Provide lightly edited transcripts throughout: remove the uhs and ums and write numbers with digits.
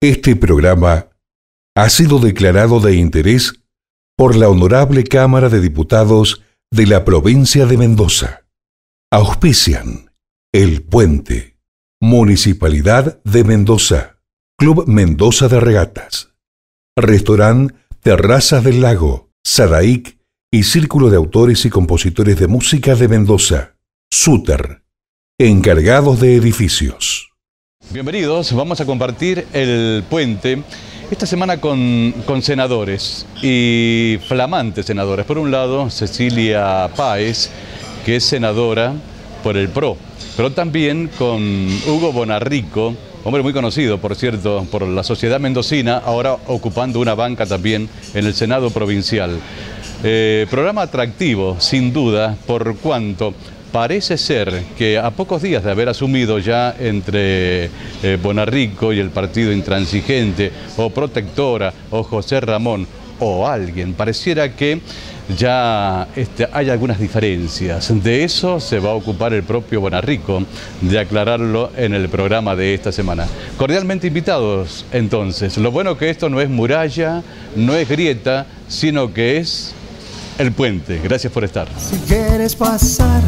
Este programa ha sido declarado de interés por la Honorable Cámara de Diputados de la Provincia de Mendoza. Auspician El Puente, Municipalidad de Mendoza, Club Mendoza de Regatas, Restaurant Terrazas del Lago, Sadaic y Círculo de Autores y Compositores de Música de Mendoza, Súter, encargados de edificios. Bienvenidos, vamos a compartir El Puente esta semana con senadores y flamantes senadores. Por un lado, Cecilia Páez, que es senadora por el PRO, pero también con Hugo Bonarrico, hombre muy conocido, por cierto, por la sociedad mendocina, ahora ocupando una banca también en el Senado provincial. Programa atractivo, sin duda, por cuanto parece ser que a pocos días de haber asumido ya entre Bonarrico y el Partido Intransigente, o Protectora, o José Ramón, o alguien, pareciera que ya hay algunas diferencias. De eso se va a ocupar el propio Bonarrico, de aclararlo en el programa de esta semana. Cordialmente invitados, entonces. Lo bueno que esto no es muralla, no es grieta, sino que es El Puente. Gracias por estar. Si quieres pasar,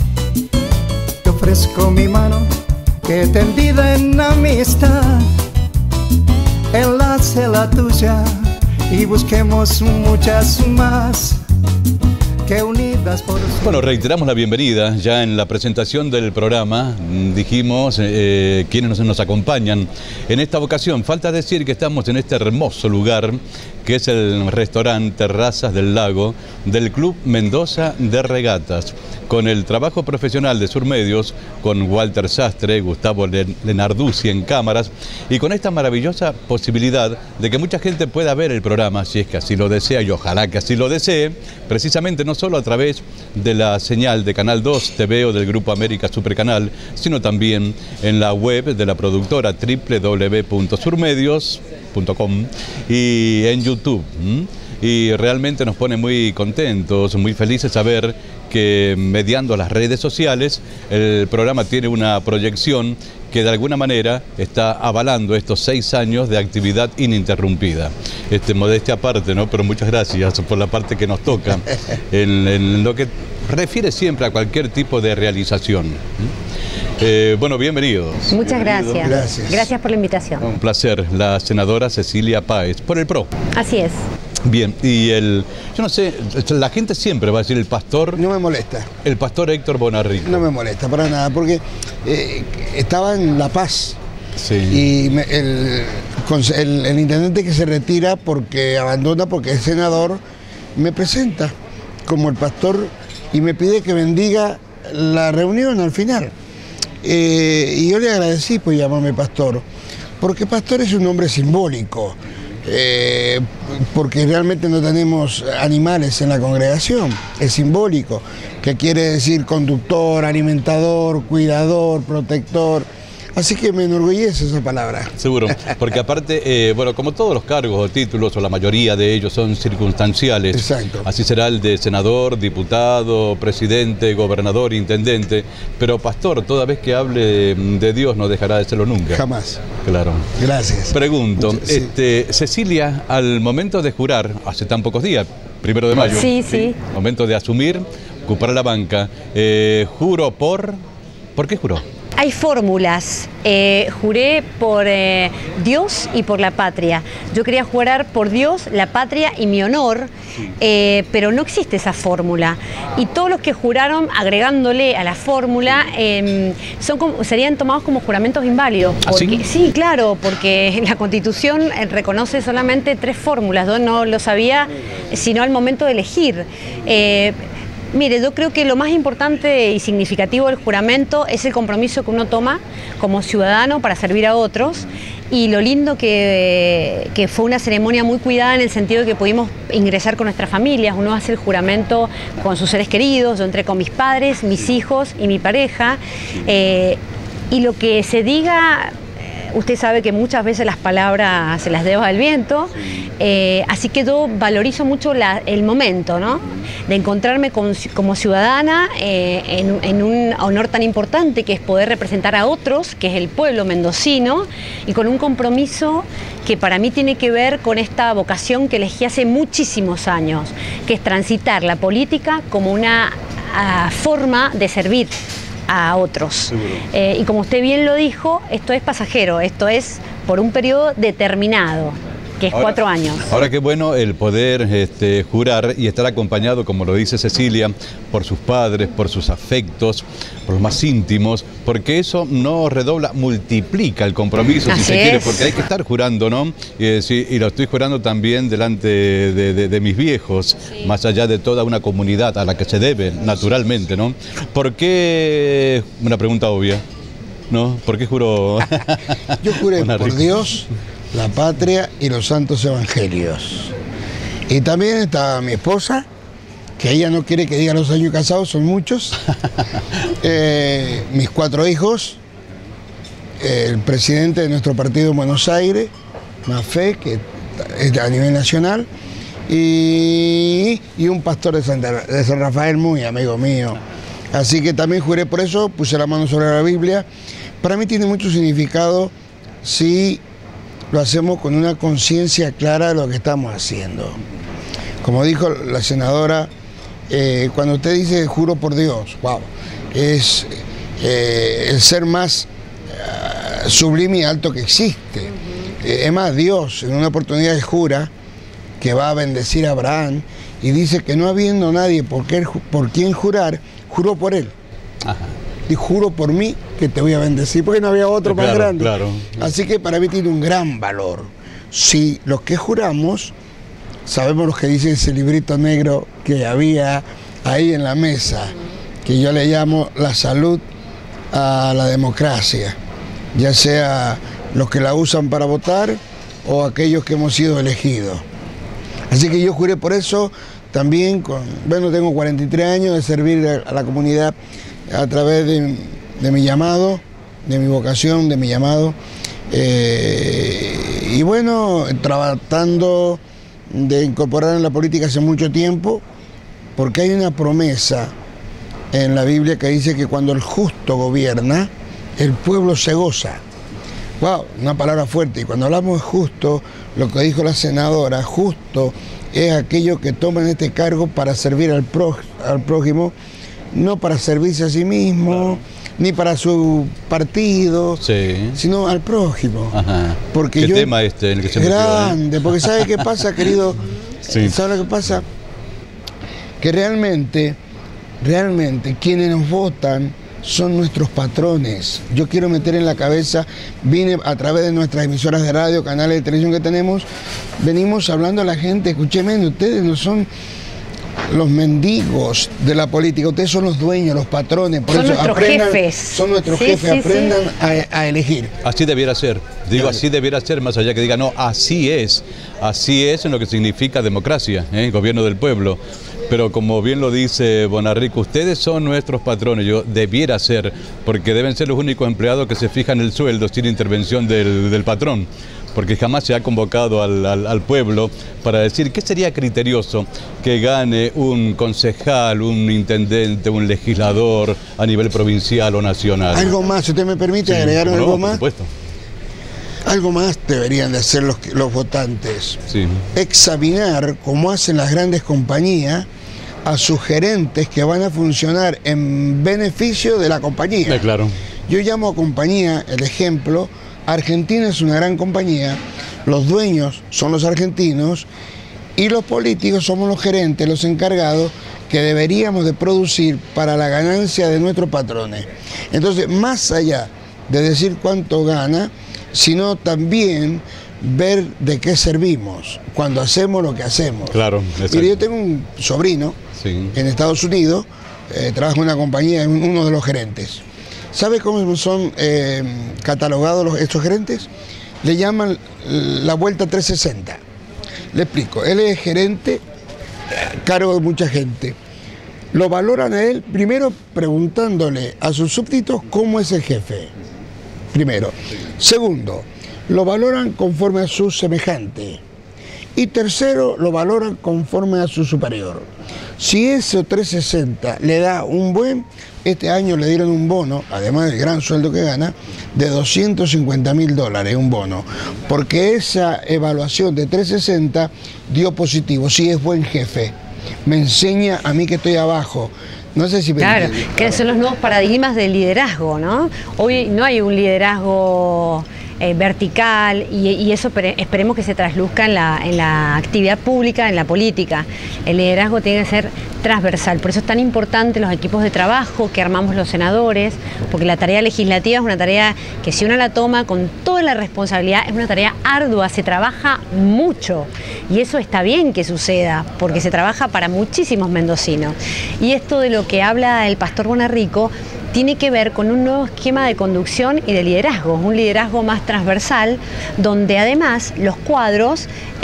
te ofrezco mi mano, que tendida en amistad, enlace la tuya y busquemos muchas más que unidas por... Bueno, reiteramos la bienvenida. Ya en la presentación del programa dijimos quienes nos acompañan en esta ocasión. Falta decir que estamos en este hermoso lugar que es el restaurante Terrazas del Lago del Club Mendoza de Regatas, con el trabajo profesional de Surmedios, con Walter Sastre, Gustavo Lenarduzzi en cámaras, y con esta maravillosa posibilidad de que mucha gente pueda ver el programa, si es que así lo desea, y ojalá que así lo desee, precisamente no solo a través de la señal de Canal 2 TV o del Grupo América Supercanal, sino también en la web de la productora www.surmedios.com y en YouTube. Y realmente nos pone muy contentos, muy felices saber que mediando las redes sociales el programa tiene una proyección que de alguna manera está avalando estos 6 años de actividad ininterrumpida. Modestia aparte, ¿no? Pero muchas gracias por la parte que nos toca en lo que refiere siempre a cualquier tipo de realización. Bueno, bienvenidos. Muchas gracias. Gracias por la invitación. Un placer. La senadora Cecilia Páez, por el PRO. Así es. Bien, y yo no sé, la gente siempre va a decir el pastor... No me molesta. El pastor Héctor Bonarrico. No me molesta, para nada, porque estaba en La Paz. Sí. Y el intendente que se retira porque abandona, porque es senador, me presenta como el pastor y me pide que bendiga la reunión al final. Y yo le agradecí por llamarme pastor, porque pastor es un nombre simbólico. Porque realmente no tenemos animales en la congregación, es simbólico, que quiere decir conductor, alimentador, cuidador, protector. Así que me enorgullece esa palabra. Seguro, porque aparte, bueno, como todos los cargos o títulos, o la mayoría de ellos son circunstanciales. Exacto. Así será el de senador, diputado, presidente, gobernador, intendente, pero pastor, toda vez que hable de Dios no dejará de serlo nunca. Jamás. Claro. Gracias. Pregunto, Sí. Cecilia, al momento de jurar, hace tan pocos días, 1 de mayo. Sí. Momento de asumir, ocupar la banca, juro ¿por qué juró? Hay fórmulas. Juré por Dios y por la patria. Yo quería jurar por Dios, la patria y mi honor, pero no existe esa fórmula. Y todos los que juraron agregándole a la fórmula serían tomados como juramentos inválidos. Porque, sí, claro, porque la Constitución reconoce solamente 3 fórmulas. Yo no lo sabía sino al momento de elegir. Mire, yo creo que lo más importante y significativo del juramento es el compromiso que uno toma como ciudadano para servir a otros, y lo lindo que fue una ceremonia muy cuidada en el sentido de que pudimos ingresar con nuestras familias. Uno hace el juramento con sus seres queridos, yo entré con mis padres, mis hijos y mi pareja, y lo que se diga usted sabe que muchas veces las palabras se las lleva el viento, así que yo valorizo mucho el momento, ¿no? De encontrarme como ciudadana en un honor tan importante que es poder representar a otros, que es el pueblo mendocino, y con un compromiso que para mí tiene que ver con esta vocación que elegí hace muchísimos años, que es transitar la política como una forma de servir a otros. Y como usted bien lo dijo, esto es pasajero, esto es por un periodo determinado, que es 4 años. Ahora qué bueno el poder jurar y estar acompañado, como lo dice Cecilia, por sus padres, por sus afectos, por los más íntimos, porque eso no redobla, multiplica el compromiso, si se quiere, porque hay que estar jurando, ¿no? Y lo estoy jurando también delante de mis viejos, más allá de toda una comunidad a la que se debe, naturalmente, ¿no? ¿Por qué? Una pregunta obvia, ¿no? ¿Por qué juró? Yo juré por Dios, la patria y los santos evangelios. Y también está mi esposa, que ella no quiere que diga los años casados, son muchos. Mis 4 hijos, el presidente de nuestro partido en Buenos Aires, Mafé, que es a nivel nacional, y un pastor de San Rafael, muy amigo mío. Así que también juré por eso, puse la mano sobre la Biblia. Para mí tiene mucho significado si lo hacemos con una conciencia clara de lo que estamos haciendo. Como dijo la senadora, cuando usted dice juro por Dios, wow, es el ser más sublime y alto que existe. Es más, Dios en una oportunidad jura que va a bendecir a Abraham y dice que no habiendo nadie por quien jurar, juró por él. Ajá. Y juro por mí que te voy a bendecir, porque no había otro más grande. Claro. Así que para mí tiene un gran valor. Si los que juramos, sabemos lo que dice ese librito negro que había ahí en la mesa, que yo le llamo la salud a la democracia, ya sea los que la usan para votar o aquellos que hemos sido elegidos. Así que yo juré por eso también, tengo 43 años de servir a la comunidad a través de mi llamado, de mi vocación, de mi llamado. Y bueno, tratando de incorporar en la política hace mucho tiempo, porque hay una promesa en la Biblia que dice que cuando el justo gobierna, el pueblo se goza. Wow, una palabra fuerte. Y cuando hablamos de justo, lo que dijo la senadora, justo es aquellos que toman este cargo para servir al prójimo, no para servirse a sí mismo, ni para su partido, sino al prójimo. Ajá. Porque ¿qué tema en el que se grande, porque ¿sabe qué pasa, querido? ¿Sabe lo que pasa? Que realmente quienes nos votan son nuestros patrones. Yo quiero meter en la cabeza, vine a través de nuestras emisoras de radio, canales de televisión que tenemos, venimos hablando a la gente, escúcheme, ustedes no son los mendigos de la política, ustedes son los dueños, los patrones, por son eso nuestros jefes. Son nuestros jefes, aprendan a elegir. Así debiera ser, así debiera ser, más allá que diga, no, así es en lo que significa democracia, gobierno del pueblo. Pero como bien lo dice Bonarrico, ustedes son nuestros patrones, debiera ser, porque deben ser los únicos empleados que se fijan el sueldo sin intervención del patrón, porque jamás se ha convocado al pueblo para decir qué sería criterioso que gane un concejal, un intendente, un legislador a nivel provincial o nacional. Algo más, si usted me permite agregar algo más. Por supuesto. Algo más deberían de hacer los votantes. Examinar, como hacen las grandes compañías, a sus gerentes que van a funcionar en beneficio de la compañía. Claro. Yo llamo a compañía, el ejemplo, Argentina es una gran compañía, los dueños son los argentinos y los políticos somos los gerentes, los encargados que deberíamos de producir para la ganancia de nuestros patrones. Entonces, más allá de decir cuánto gana, sino también ver de qué servimos cuando hacemos lo que hacemos. Claro, mire, yo tengo un sobrino en Estados Unidos, trabaja en una compañía, uno de los gerentes. ¿Sabe cómo son catalogados estos gerentes? Le llaman la vuelta 360. Le explico, él es gerente, cargo de mucha gente. Lo valoran a él primero preguntándole a sus súbditos cómo es el jefe. primero. Segundo, lo valoran conforme a su semejante. Y tercero, lo valoran conforme a su superior. Si ese 360 le da un buen, este año le dieron un bono, además del gran sueldo que gana, de $250.000, un bono. Porque esa evaluación de 360 dio positivo, sí es buen jefe. Me enseña a mí que estoy abajo. No sé si me Claro, entiende. que son los nuevos paradigmas del liderazgo, ¿no? Hoy no hay un liderazgo vertical y eso esperemos que se trasluzca en la actividad pública, en la política. El liderazgo tiene que ser transversal, por eso es tan importante los equipos de trabajo que armamos los senadores, porque la tarea legislativa es una tarea que si uno la toma con toda la responsabilidad, es una tarea ardua, se trabaja mucho y eso está bien que suceda, porque se trabaja para muchísimos mendocinos. Y esto de lo que habla el pastor Bonarrico tiene que ver con un nuevo esquema de conducción y de liderazgo, un liderazgo más transversal, donde además los cuadros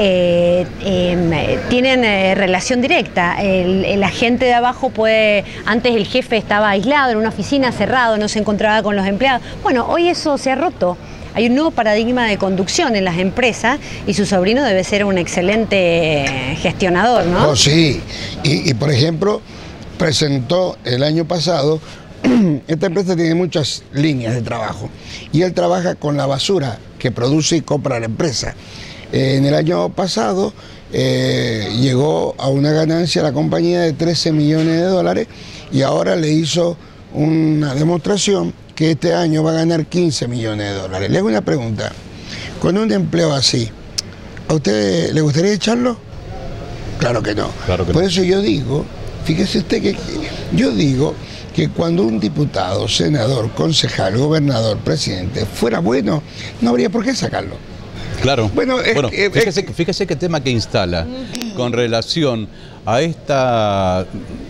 tienen relación directa. La gente de abajo puede, antes el jefe estaba aislado en una oficina, cerrado, no se encontraba con los empleados. Bueno, hoy eso se ha roto. Hay un nuevo paradigma de conducción en las empresas y su sobrino debe ser un excelente gestionador, ¿no? Oh, sí. Y por ejemplo, presentó el año pasado. Esta empresa tiene muchas líneas de trabajo y él trabaja con la basura que produce y compra la empresa. En el año pasado llegó a una ganancia a la compañía de $13 millones y ahora le hizo una demostración que este año va a ganar $15 millones. Le hago una pregunta, con un empleo así, ¿a usted le gustaría echarlo? Claro que no. Claro que Por no. eso yo digo, fíjese usted que yo digo que cuando un diputado, senador, concejal, gobernador, presidente fuera bueno, no habría por qué sacarlo. Claro. Bueno, Fíjese qué tema que instala con relación a esta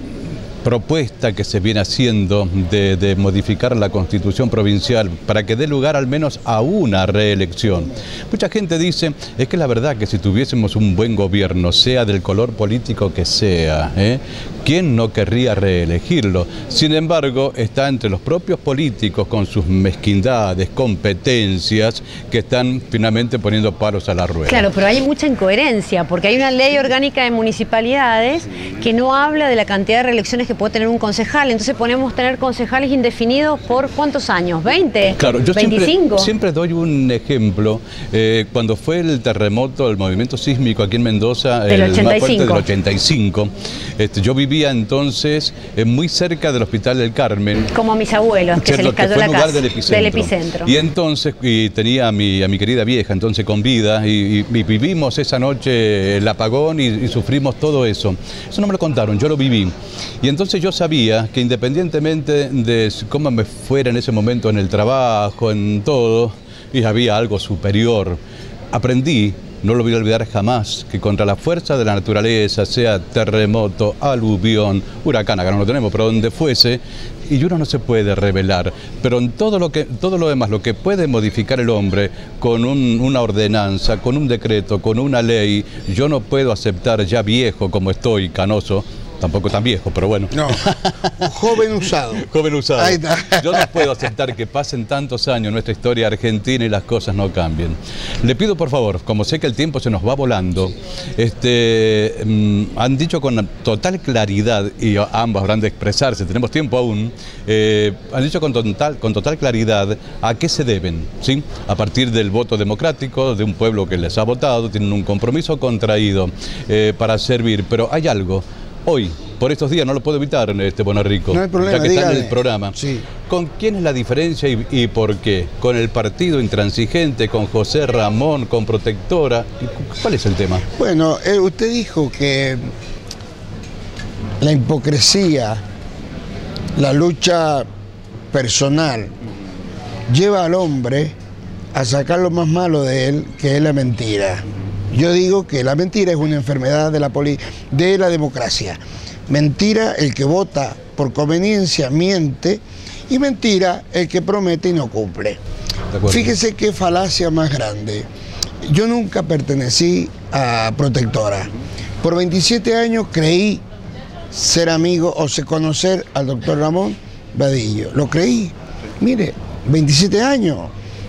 propuesta que se viene haciendo de modificar la Constitución provincial para que dé lugar al menos a una reelección. Mucha gente dice, es que la verdad que si tuviésemos un buen gobierno, sea del color político que sea, ¿quién no querría reelegirlo? Sin embargo, está entre los propios políticos con sus mezquindades, competencias, que están finalmente poniendo palos a la rueda. Claro, pero hay mucha incoherencia, porque hay una ley orgánica de municipalidades que no habla de la cantidad de reelecciones que puede tener un concejal. Entonces podemos tener concejales indefinidos por ¿cuántos años? ¿20? Claro, yo ¿25? siempre doy un ejemplo. Cuando fue el terremoto, el movimiento sísmico aquí en Mendoza, Del el más fuerte 85. del 85, yo vivía entonces muy cerca del Hospital del Carmen. Como mis abuelos, que se les ¿Cierto? cayó Que fue la el lugar casa del epicentro. Y entonces tenía a mi querida vieja entonces con vida y vivimos esa noche el apagón y sufrimos todo eso. Eso no me lo contaron, yo lo viví. Y entonces yo sabía que independientemente de cómo me fuera en ese momento en el trabajo, en todo, y había algo superior, aprendí, no lo voy a olvidar jamás, que contra la fuerza de la naturaleza, sea terremoto, aluvión, huracán, acá no lo tenemos, pero donde fuese, y uno no se puede rebelar, pero en todo lo demás, lo que puede modificar el hombre con una ordenanza, con un decreto, con una ley, yo no puedo aceptar ya viejo como estoy, canoso, tampoco tan viejo, pero bueno. No, joven usado. Joven usado. Ahí está. Yo no puedo aceptar que pasen tantos años en nuestra historia argentina y las cosas no cambien. Le pido por favor, como sé que el tiempo se nos va volando, han dicho con total claridad, y ambos habrán de expresarse, tenemos tiempo aún, han dicho con total claridad a qué se deben, ¿sí? A partir del voto democrático de un pueblo que les ha votado, tienen un compromiso contraído para servir, pero hay algo. Hoy, por estos días, no lo puedo evitar, Bonarrico, no hay problema, ya que está en dígale. el programa. Sí. ¿Con quién es la diferencia y por qué? ¿Con el partido intransigente, con José Ramón, con Protectora? ¿Cuál es el tema? Bueno, usted dijo que la hipocresía, la lucha personal, lleva al hombre a sacar lo más malo de él, que es la mentira. Yo digo que la mentira es una enfermedad de la democracia. Mentira el que vota por conveniencia, miente, y mentira el que promete y no cumple. Fíjese qué falacia más grande. Yo nunca pertenecí a Protectora. Por 27 años creí ser amigo o conocer al doctor Ramón Vadillo. Lo creí. Mire, 27 años.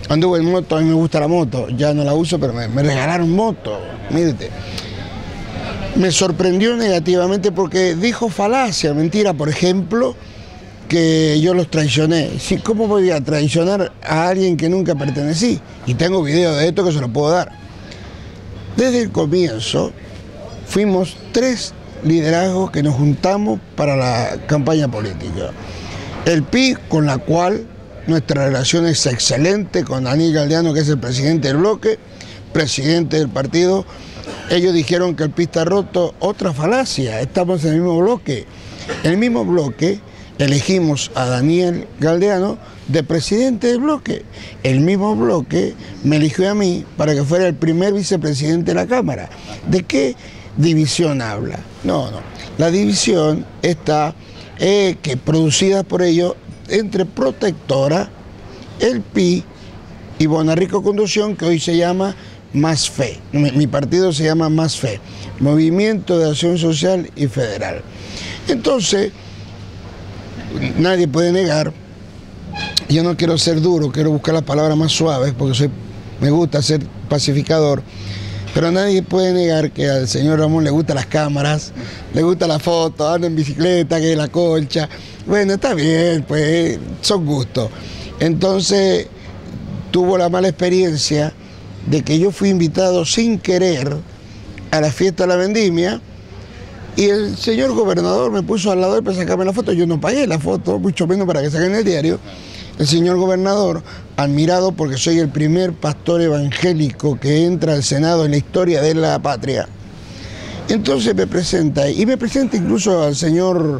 Anduve en moto, a mí me gusta la moto, ya no la uso, pero me regalaron moto, mírate. Me sorprendió negativamente porque dijo falacia, mentira, por ejemplo, que yo los traicioné. Sí, ¿cómo voy a traicionar a alguien que nunca pertenecí? Y tengo video de esto que se lo puedo dar. Desde el comienzo fuimos 3 liderazgos que nos juntamos para la campaña política. El PI, con la cual nuestra relación es excelente, con Daniel Galdeano, que es el presidente del bloque, presidente del partido. Ellos dijeron que el PI está roto, otra falacia, estamos en el mismo bloque. En el mismo bloque elegimos a Daniel Galdeano de presidente del bloque. El mismo bloque me eligió a mí para que fuera el primer vicepresidente de la Cámara. ¿De qué división habla? No. La división está producida por ellos entre Protectora, el PI y Bonarrico Conducción, que hoy se llama Más Fe. Mi partido se llama Más Fe, Movimiento de Acción Social y Federal. Entonces, nadie puede negar, yo no quiero ser duro, quiero buscar las palabras más suaves porque me gusta ser pacificador, pero nadie puede negar que al señor Ramón le gustan las cámaras, le gusta la foto, anda en bicicleta, que es la colcha. Bueno, está bien, pues son gustos. Entonces tuvo la mala experiencia de que yo fui invitado sin querer a la fiesta de la vendimia y el señor gobernador me puso al lado de él para sacarme la foto. Yo no pagué la foto, mucho menos para que saquen el diario. El señor gobernador, admirado porque soy el primer pastor evangélico que entra al Senado en la historia de la patria, entonces me presenta, y me presenta incluso al señor,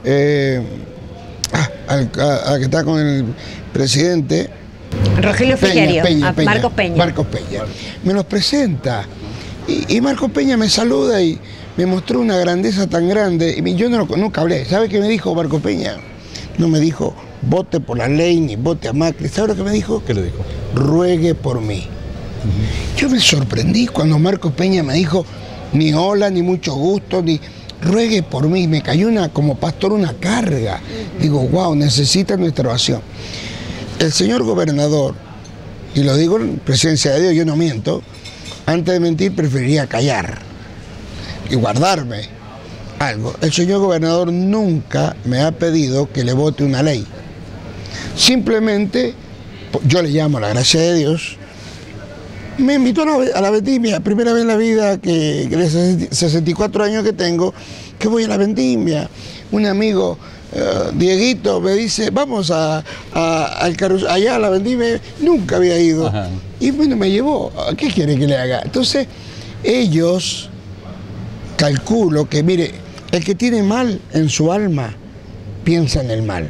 al que está con el presidente, Rogelio Frigerio, Marcos Peña. Marcos Peña. Me los presenta, y Marcos Peña me saluda y me mostró una grandeza tan grande, y yo nunca hablé. ¿Sabe qué me dijo Marcos Peña? No me dijo vote por la ley ni vote a Macri. ¿Sabe lo que me dijo? ¿Qué le dijo? Ruegue por mí. Yo me sorprendí cuando Marcos Peña me dijo ni hola, ni mucho gusto, ni ruegue por mí. Me cayó como pastor una carga. Digo, wow, necesita nuestra oración. El señor gobernador, y lo digo en presencia de Dios, yo no miento, antes de mentir preferiría callar y guardarme algo. El señor gobernador nunca me ha pedido que le vote una ley. Simplemente, yo le llamo la gracia de Dios, me invitó a la vendimia, primera vez en la vida que de 64 años que tengo, que voy a la vendimia. Un amigo, Dieguito, me dice, vamos allá a la vendimia, nunca había ido. Ajá. Y bueno, me llevó, ¿qué quiere que le haga? Entonces, ellos, calculo que, mire, el que tiene mal en su alma, piensa en el mal.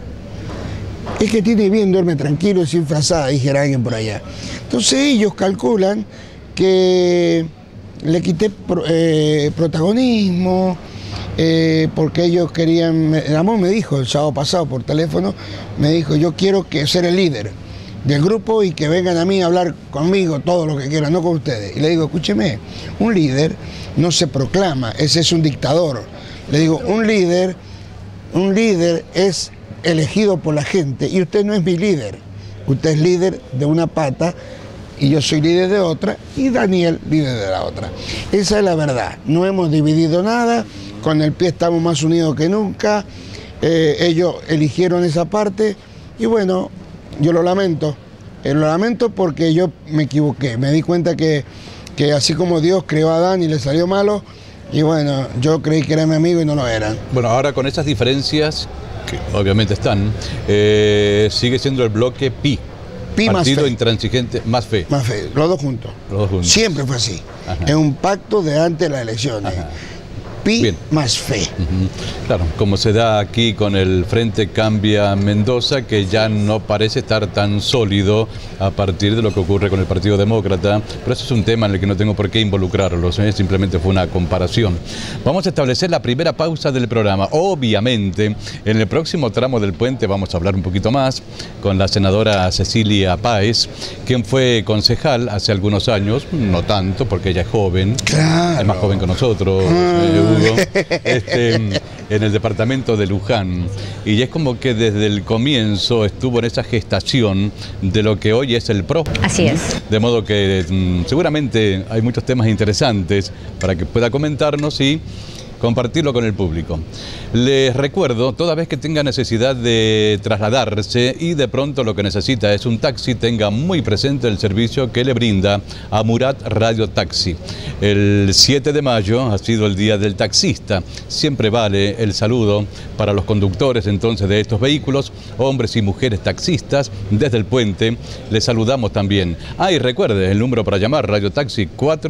El que tiene bien duerme tranquilo y sin frazada, dijera alguien por allá. Entonces ellos calculan que le quité protagonismo, porque ellos querían... Ramón me dijo el sábado pasado por teléfono, me dijo, yo quiero ser el líder del grupo y que vengan a mí a hablar conmigo todo lo que quieran, no con ustedes. Y le digo, escúcheme, un líder no se proclama, ese es un dictador. Le digo, un líder es elegido por la gente y usted no es mi líder. Usted es líder de una pata y yo soy líder de otra y Daniel líder de la otra. Esa es la verdad. No hemos dividido nada, con el PI estamos más unidos que nunca. Ellos eligieron esa parte y bueno, yo lo lamento. Lo lamento porque yo me equivoqué. Me di cuenta que así como Dios creó a Adán y le salió malo, y bueno, yo creí que era mi amigo y no lo eran. Bueno, ahora con esas diferencias, que obviamente están, sigue siendo el bloque PI. PI más Partido fe. Intransigente, Más Fe. Más Fe, los dos juntos. Los dos juntos. Siempre fue así. Ajá. Es un pacto de antes de las elecciones. Ajá. PI Bien. más fe. Claro, como se da aquí con el Frente Cambia Mendoza, que ya no parece estar tan sólido a partir de lo que ocurre con el Partido Demócrata, pero eso es un tema en el que no tengo por qué involucrarlos, simplemente fue una comparación. Vamos a establecer la primera pausa del programa. Obviamente, en el próximo tramo del puente vamos a hablar un poquito más con la senadora Cecilia Páez, quien fue concejal hace algunos años, no tanto porque ella es joven, Claro. es más joven que nosotros, Hugo. en el departamento de Luján. Y es como que desde el comienzo estuvo en esa gestación de lo que hoy es el PRO. Así es. De modo que seguramente hay muchos temas interesantes para que pueda comentarnos y compartirlo con el público. Les recuerdo, toda vez que tenga necesidad de trasladarse y de pronto lo que necesita es un taxi, tenga muy presente el servicio que le brinda a Murat Radio Taxi. El 7 de mayo ha sido el Día del Taxista. Siempre vale el saludo para los conductores entonces de estos vehículos, hombres y mujeres taxistas. Desde el puente les saludamos también. Y recuerde, el número para llamar, Radio Taxi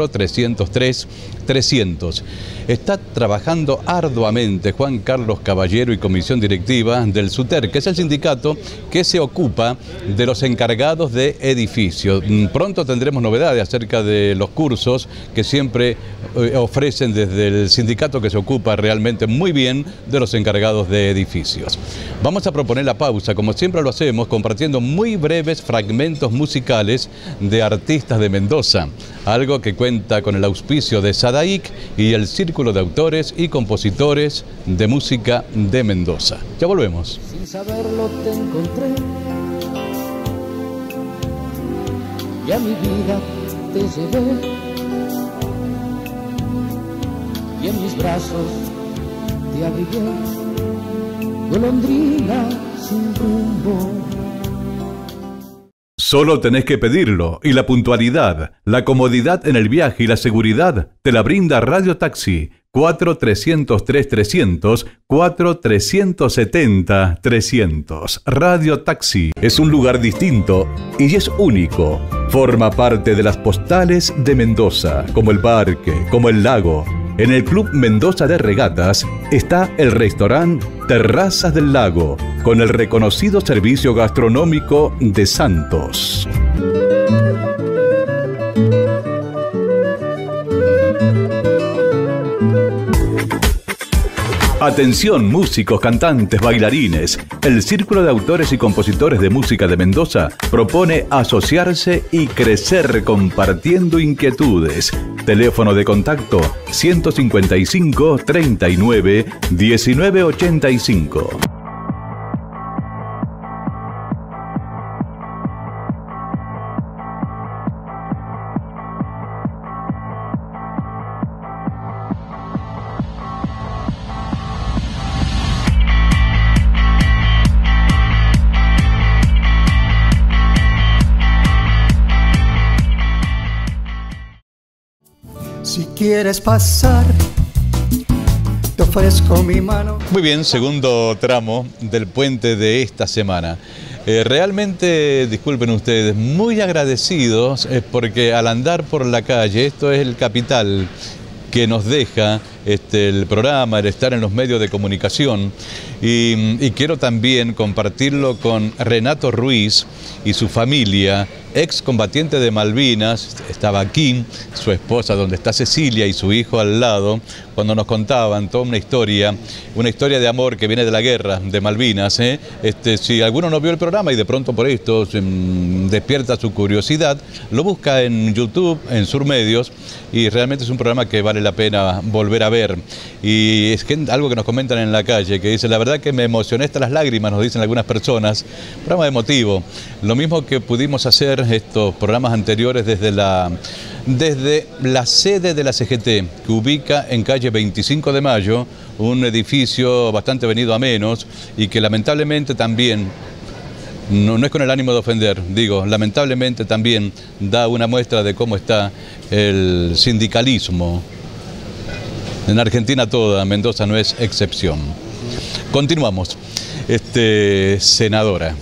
4-303-300. Está trabajando arduamente Juan Carlos Caballero y comisión directiva del SUTER, que es el sindicato que se ocupa de los encargados de edificios. Pronto tendremos novedades acerca de los cursos que siempre ofrecen desde el sindicato que se ocupa realmente muy bien de los encargados de edificios. Vamos a proponer la pausa, como siempre lo hacemos, compartiendo muy breves fragmentos musicales de artistas de Mendoza, algo que cuenta con el auspicio de SADAIC y el Círculo de Autores y Compositores de Música de Mendoza. Ya volvemos. Sin saberlo te encontré y a mi vida te llevé y en mis brazos te abrigué, golondrina sin rumbo. Solo tenés que pedirlo y la puntualidad, la comodidad en el viaje y la seguridad te la brinda Radio Taxi 4-303-300, 4-370-300. Radio Taxi es un lugar distinto y es único. Forma parte de las postales de Mendoza, como el parque, como el lago. En el Club Mendoza de Regatas está el restaurante Terrazas del Lago, con el reconocido servicio gastronómico de Santos. Atención músicos, cantantes, bailarines. El Círculo de Autores y Compositores de Música de Mendoza propone asociarse y crecer compartiendo inquietudes. Teléfono de contacto 155 39 1985. Si quieres pasar, te ofrezco mi mano. Muy bien, segundo tramo del puente de esta semana. Realmente, disculpen ustedes, muy agradecidos porque al andar por la calle, esto es el capital que nos deja el programa, el estar en los medios de comunicación, y quiero también compartirlo con Renato Ruiz y su familia, excombatiente de Malvinas. Estaba aquí, su esposa, donde está Cecilia, y su hijo al lado, cuando nos contaban toda una historia de amor que viene de la guerra de Malvinas. Si alguno no vio el programa y de pronto por esto despierta su curiosidad, lo busca en YouTube, en Surmedios, y realmente es un programa que vale la pena volver a ver. Y es que algo que nos comentan en la calle, que dice: la verdad que me emocioné hasta las lágrimas, nos dicen algunas personas. Programa emotivo, lo mismo que pudimos hacer estos programas anteriores desde la sede de la CGT, que ubica en calle 25 de Mayo, un edificio bastante venido a menos y que lamentablemente también, no es con el ánimo de ofender, digo, lamentablemente también da una muestra de cómo está el sindicalismo en Argentina toda. Mendoza no es excepción. Continuamos. Senadora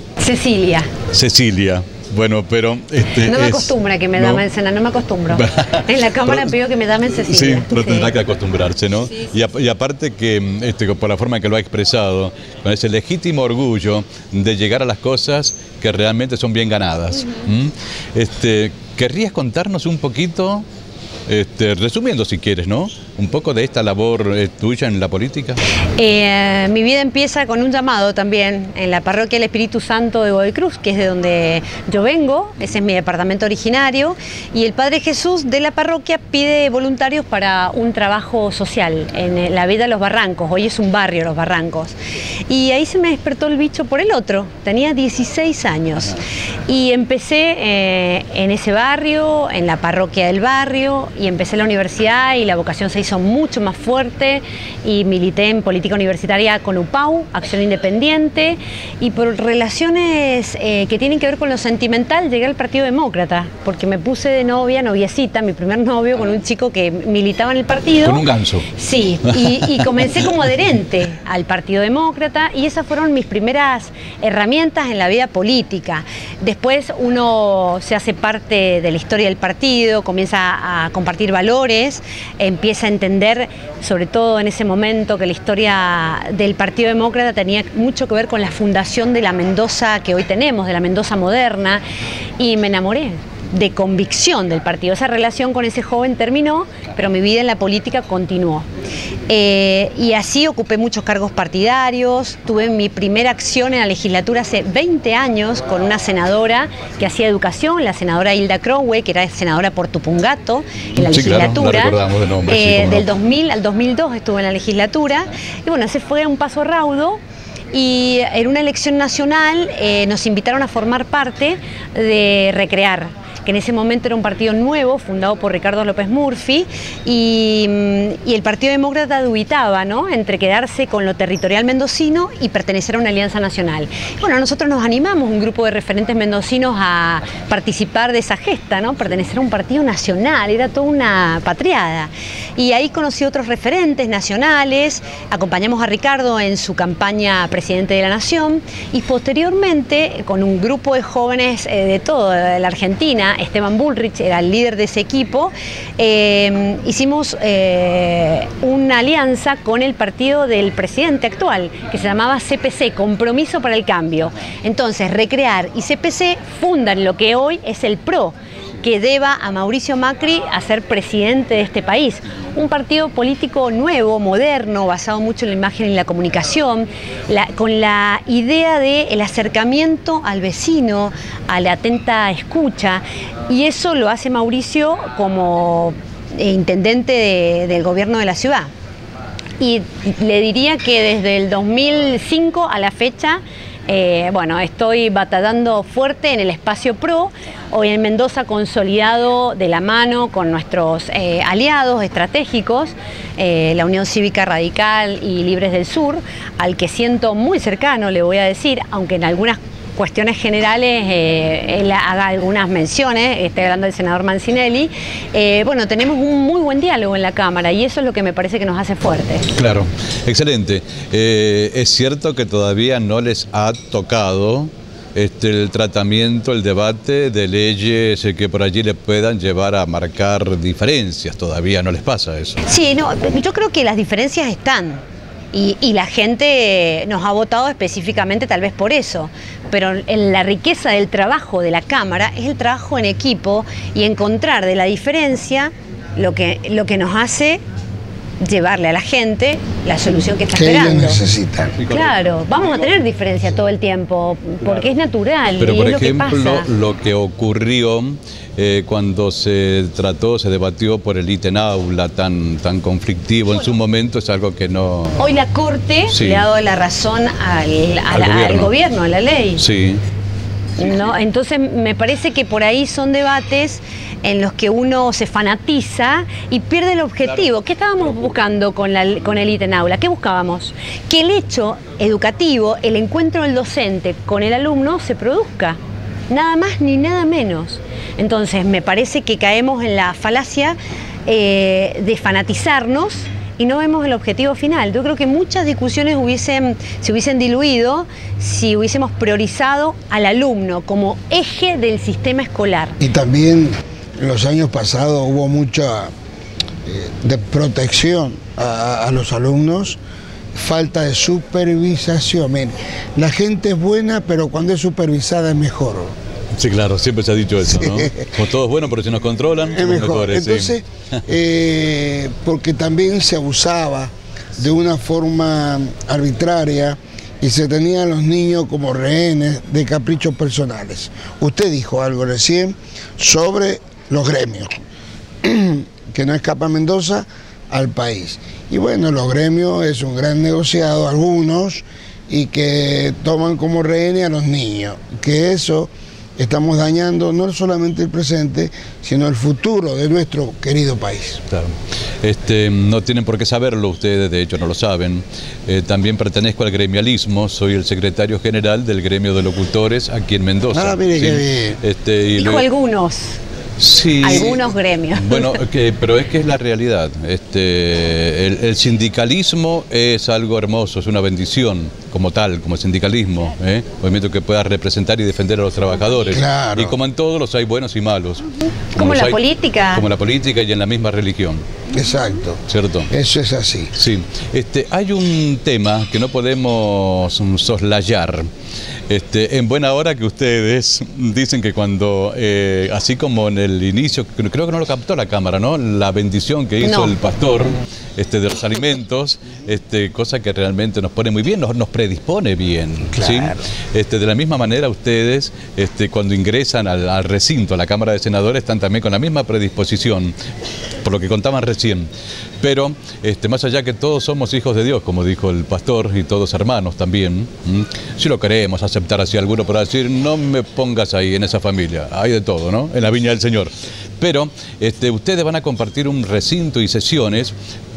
Cecilia. Bueno, pero... no me acostumbra que me llamen senadora, no me acostumbro. En la Cámara pido que me llamen Cecilia. Sí, pero tendrá que acostumbrarse, ¿no? Sí, sí. Y aparte que, por la forma en que lo ha expresado, con ese legítimo orgullo de llegar a las cosas que realmente son bien ganadas. ¿Querrías contarnos un poquito, resumiendo si quieres, ¿no? un poco de esta labor tuya en la política? Mi vida empieza con un llamado también en la parroquia del Espíritu Santo de Godoy Cruz, que es de donde yo vengo, ese es mi departamento originario, y el Padre Jesús de la parroquia pide voluntarios para un trabajo social en la vida de Los Barrancos. Hoy es un barrio, Los Barrancos. Y ahí se me despertó el bicho por el otro. Tenía 16 años y empecé en ese barrio, en la parroquia del barrio, y empecé la universidad y la vocación se hizo mucho más fuerte y milité en política universitaria con UPAU, Acción Independiente, y por relaciones que tienen que ver con lo sentimental llegué al Partido Demócrata, porque me puse de noviecita, mi primer novio, con un chico que militaba en el partido. Con un ganso. Sí, y comencé como adherente al Partido Demócrata y esas fueron mis primeras herramientas en la vida política. Después uno se hace parte de la historia del partido, comienza a compartir valores, empieza a entender, sobre todo en ese momento, que la historia del Partido Demócrata tenía mucho que ver con la fundación de la Mendoza que hoy tenemos, de la Mendoza moderna, y me enamoré de convicción del partido. Esa relación con ese joven terminó, pero mi vida en la política continuó. Y así ocupé muchos cargos partidarios, tuve mi primera acción en la legislatura hace 20 años con una senadora que hacía educación, la senadora Hilda Crowey, que era senadora por Tupungato en la legislatura. Claro, la recordamos de nombre, sí, del 2000 al 2002 estuve en la legislatura, y bueno, ese fue un paso raudo. Y en una elección nacional nos invitaron a formar parte de Recrear, que en ese momento era un partido nuevo, fundado por Ricardo López Murphy, y el Partido Demócrata dubitaba, ¿no?, entre quedarse con lo territorial mendocino y pertenecer a una alianza nacional. Bueno, nosotros nos animamos, un grupo de referentes mendocinos, a participar de esa gesta, ¿no?, pertenecer a un partido nacional, era toda una patriada. Y ahí conocí otros referentes nacionales, acompañamos a Ricardo en su campaña presidente de la Nación, y posteriormente, con un grupo de jóvenes de toda la Argentina, Esteban Bullrich era el líder de ese equipo, hicimos una alianza con el partido del presidente actual, que se llamaba CPC, Compromiso para el Cambio. Entonces, Recrear y CPC fundan lo que hoy es el PRO, que deba a Mauricio Macri a ser presidente de este país. Un partido político nuevo, moderno, basado mucho en la imagen y la comunicación, con la idea del acercamiento al vecino, a la atenta escucha, y eso lo hace Mauricio como intendente del gobierno de la ciudad. Y le diría que desde el 2005 a la fecha, bueno, estoy batallando fuerte en el espacio PRO, hoy en Mendoza consolidado de la mano con nuestros aliados estratégicos, la Unión Cívica Radical y Libres del Sur, al que siento muy cercano, le voy a decir, aunque en algunas cuestiones generales él haga algunas menciones, estoy hablando del senador Mancinelli. Bueno, tenemos un muy buen diálogo en la Cámara y eso es lo que me parece que nos hace fuertes. Claro, excelente. Es cierto que todavía no les ha tocado el tratamiento, el debate de leyes que por allí le puedan llevar a marcar diferencias, todavía no les pasa eso. Sí, no, yo creo que las diferencias están. Y la gente nos ha votado específicamente tal vez por eso, pero en la riqueza del trabajo de la Cámara es el trabajo en equipo y encontrar de la diferencia lo que nos hace llevarle a la gente la solución que está esperando. Que ellos necesitan. Claro, vamos a tener diferencia todo el tiempo, porque es natural. Pero y por es ejemplo, lo que pasa. lo que ocurrió cuando se debatió por el ítem aula tan conflictivo en su momento, es algo que no... Hoy la Corte le ha dado la razón al gobierno, a la ley. Sí. ¿No? Entonces me parece que por ahí son debates en los que uno se fanatiza y pierde el objetivo. ¿Qué estábamos buscando con el ítem aula? ¿Qué buscábamos? Que el hecho educativo, el encuentro del docente con el alumno se produzca. Nada más ni nada menos. Entonces me parece que caemos en la falacia de fanatizarnos y no vemos el objetivo final. Yo creo que muchas discusiones se hubiesen diluido si hubiésemos priorizado al alumno como eje del sistema escolar. Y también en los años pasados hubo mucha de protección a los alumnos, falta de supervisación. Miren, la gente es buena, pero cuando es supervisada es mejor. Sí, claro, siempre se ha dicho eso, ¿no? Somos todos buenos, pero si nos controlan, Es somos mejor. mejores. Entonces, porque también se abusaba de una forma arbitraria y se tenían a los niños como rehenes de caprichos personales. Usted dijo algo recién sobre los gremios, que no escapa Mendoza al país. Y bueno, los gremios es un gran negociado, algunos, y que toman como rehenes a los niños, que eso estamos dañando no solamente el presente, sino el futuro de nuestro querido país. Claro. No tienen por qué saberlo ustedes, de hecho no lo saben. También pertenezco al gremialismo, soy el secretario general del gremio de locutores aquí en Mendoza. Ah, mire, qué bien. Dijo algunos. Sí. Algunos gremios. Bueno, pero es que es la realidad. El sindicalismo es algo hermoso, es una bendición como tal, como el sindicalismo, movimiento que pueda representar y defender a los trabajadores. Claro. Y como en todos los hay buenos y malos. Como la política. Como la política y en la misma religión. Exacto. ¿Cierto? Eso es así. Sí. Hay un tema que no podemos soslayar. En buena hora que ustedes dicen que cuando, así como en el inicio, creo que no lo captó la cámara, ¿no? La bendición que hizo el pastor de los alimentos, cosa que realmente nos pone muy bien, nos predispone bien. Claro. ¿Sí? De la misma manera ustedes, cuando ingresan al recinto, a la Cámara de Senadores, están también con la misma predisposición, por lo que contaban recién. Pero, más allá que todos somos hijos de Dios, como dijo el pastor, y todos hermanos también, si lo queremos aceptar así alguno para decir, no me pongas ahí en esa familia, hay de todo, ¿no? En la viña del Señor. Pero ustedes van a compartir un recinto y sesiones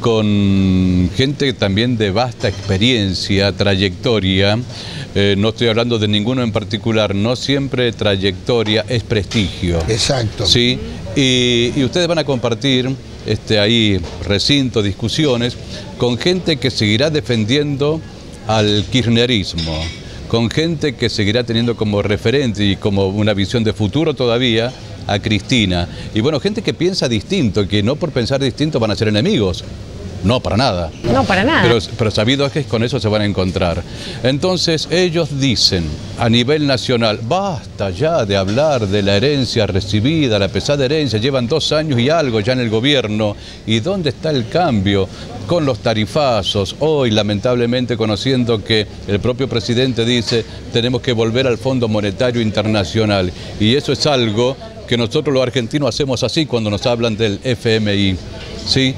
con gente también de vasta experiencia, trayectoria. No estoy hablando de ninguno en particular, no siempre trayectoria es prestigio. Exacto. ¿Sí? Y ustedes van a compartir ahí recinto, discusiones con gente que seguirá defendiendo al kirchnerismo, con gente que seguirá teniendo como referente y como una visión de futuro todavía a Cristina. Y bueno, gente que piensa distinto, que no por pensar distinto van a ser enemigos. No, para nada. No, para nada. Pero sabido es que con eso se van a encontrar. Entonces ellos dicen a nivel nacional, basta ya de hablar de la herencia recibida, la pesada herencia, llevan 2 años y algo ya en el gobierno. ¿Y dónde está el cambio con los tarifazos? Hoy, lamentablemente, conociendo que el propio presidente dice, tenemos que volver al Fondo Monetario Internacional. Y eso es algo que nosotros los argentinos hacemos así cuando nos hablan del FMI. ¿Sí?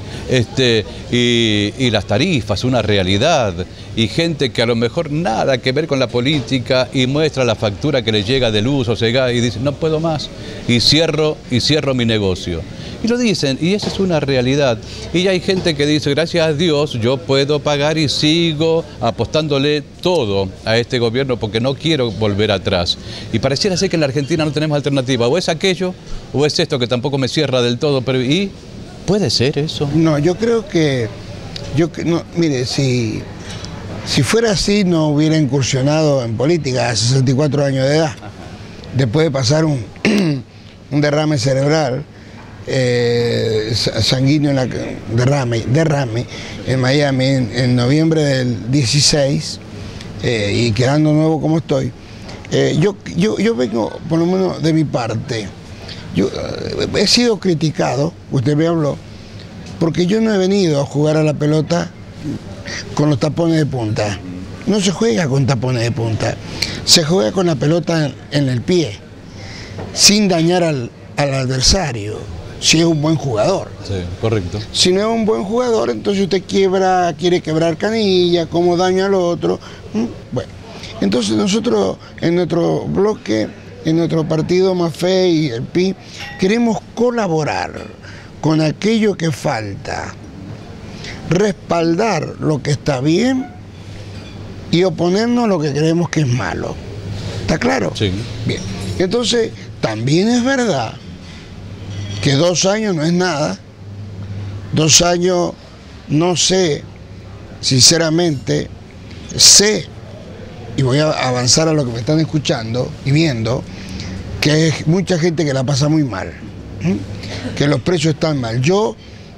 Y las tarifas, una realidad, y gente que a lo mejor nada que ver con la política y muestra la factura que le llega de luz o de gas y dice, no puedo más, y cierro mi negocio. Y lo dicen, y esa es una realidad. Y hay gente que dice, gracias a Dios, yo puedo pagar y sigo apostándole todo a este gobierno porque no quiero volver atrás. Y pareciera ser que en la Argentina no tenemos alternativa, o es aquello, o es esto que tampoco me cierra del todo, pero ¿y puede ser eso? No, yo creo que, no, mire, si fuera así no hubiera incursionado en política a 64 años de edad, después de pasar un derrame cerebral, sanguíneo, derrame en Miami en noviembre del 16, y quedando nuevo como estoy. Yo vengo, por lo menos de mi parte, yo he sido criticado, usted me habló, porque yo no he venido a jugar a la pelota con los tapones de punta. No se juega con tapones de punta, se juega con la pelota en el pie, sin dañar al adversario, si es un buen jugador. Sí, correcto. Si no es un buen jugador, entonces usted quiere quebrar canilla, cómo daña al otro. Bueno, entonces nosotros en nuestro bloque, en nuestro partido Mafé y el PI, queremos colaborar con aquello que falta, respaldar lo que está bien y oponernos a lo que creemos que es malo. ¿Está claro? Sí. Bien. Entonces, también es verdad que 2 años no es nada. 2 años, no sé, sinceramente, sé, y voy a avanzar a lo que me están escuchando y viendo, que hay mucha gente que la pasa muy mal, que los precios están mal. Yo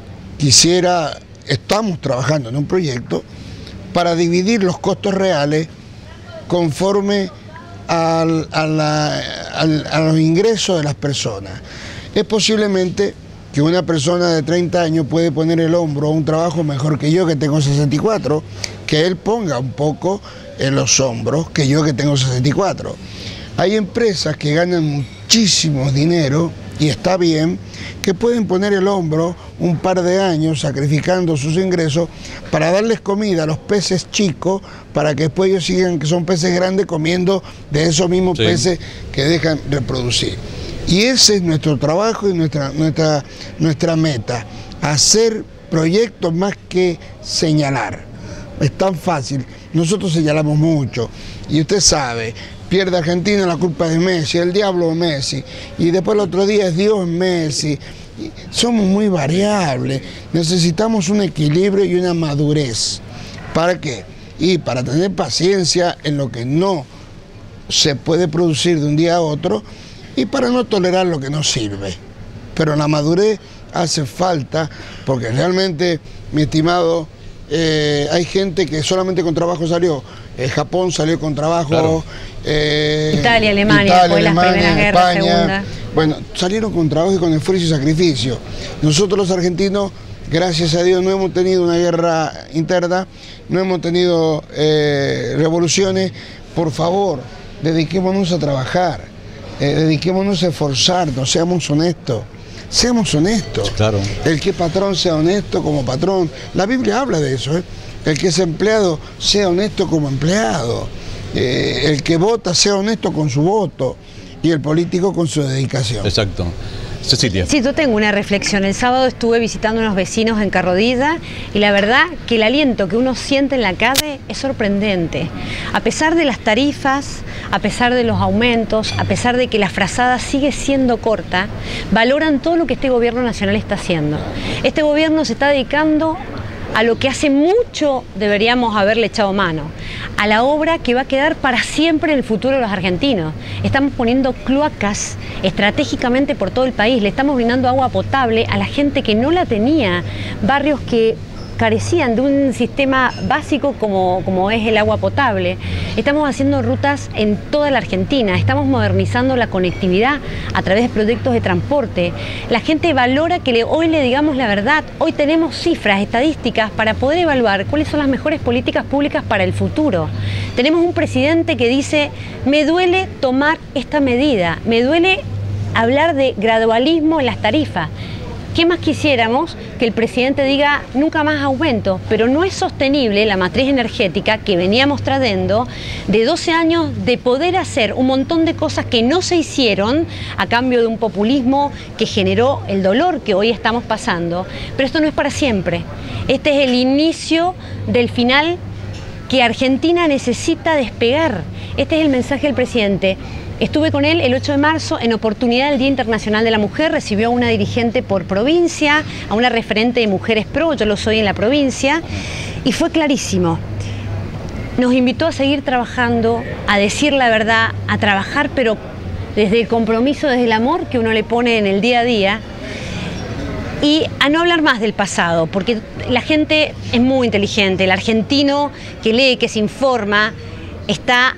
estamos trabajando en un proyecto para dividir los costos reales conforme a a los ingresos de las personas. Es posiblemente que una persona de 30 años puede poner el hombro a un trabajo mejor que yo, que tengo 64, que él ponga un poco en los hombros que yo, que tengo 64. Hay empresas que ganan muchísimo dinero, y está bien, que pueden poner el hombro un par de años sacrificando sus ingresos para darles comida a los peces chicos, para que después ellos sigan, que son peces grandes, comiendo de esos mismos peces que dejan reproducir. Y ese es nuestro trabajo y nuestra meta, hacer proyectos más que señalar. Es tan fácil, nosotros señalamos mucho, y usted sabe, pierde Argentina, la culpa es de Messi, el diablo es Messi, y después el otro día es Dios Messi. Somos muy variables, necesitamos un equilibrio y una madurez. ¿Para qué? Y para tener paciencia en lo que no se puede producir de un día a otro, y para no tolerar lo que no sirve. Pero la madurez hace falta, porque realmente, mi estimado, hay gente que solamente con trabajo salió. Japón salió con trabajo, claro. Italia, Alemania, después las primeras guerras, segunda. Bueno, salieron con trabajo y con esfuerzo y sacrificio. Nosotros los argentinos, gracias a Dios, no hemos tenido una guerra interna, no hemos tenido revoluciones. Por favor, dediquémonos a trabajar. Dediquémonos a esforzarnos, seamos honestos. Seamos honestos. Claro. El que patrón sea honesto como patrón. La Biblia habla de eso, ¿eh? El que es empleado sea honesto como empleado. El que vota sea honesto con su voto. Y el político con su dedicación. Exacto. Cecilia. Sí, yo tengo una reflexión. El sábado estuve visitando a unos vecinos en Carrodilla y la verdad que el aliento que uno siente en la calle es sorprendente. A pesar de las tarifas, a pesar de los aumentos, a pesar de que la frazada sigue siendo corta, valoran todo lo que este gobierno nacional está haciendo. Este gobierno se está dedicando a lo que hace mucho deberíamos haberle echado mano, a la obra que va a quedar para siempre en el futuro de los argentinos. Estamos poniendo cloacas estratégicamente por todo el país, le estamos brindando agua potable a la gente que no la tenía, barrios que carecían de un sistema básico como es el agua potable. Estamos haciendo rutas en toda la Argentina, estamos modernizando la conectividad a través de proyectos de transporte. La gente valora que hoy le digamos la verdad, hoy tenemos cifras, estadísticas para poder evaluar cuáles son las mejores políticas públicas para el futuro. Tenemos un presidente que dice, me duele tomar esta medida, me duele hablar de gradualismo en las tarifas. ¿Qué más quisiéramos que el presidente diga nunca más aumento? Pero no es sostenible la matriz energética que veníamos trayendo de 12 años de poder hacer un montón de cosas que no se hicieron a cambio de un populismo que generó el dolor que hoy estamos pasando. Pero esto no es para siempre. Este es el inicio del final que Argentina necesita despegar. Este es el mensaje del presidente. Estuve con él el 8 de marzo en oportunidad del Día Internacional de la Mujer, recibió a una dirigente por provincia, a una referente de Mujeres Pro, yo lo soy en la provincia, y fue clarísimo. Nos invitó a seguir trabajando, a decir la verdad, a trabajar, pero desde el compromiso, desde el amor que uno le pone en el día a día, y a no hablar más del pasado, porque la gente es muy inteligente, el argentino que lee, que se informa, está